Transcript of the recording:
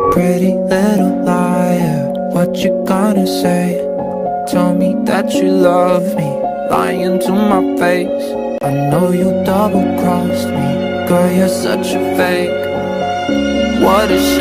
Pretty little liar, what you gonna say? Tell me that you love me, lying to my face. I know you double-crossed me, girl, you're such a fake. What a shame.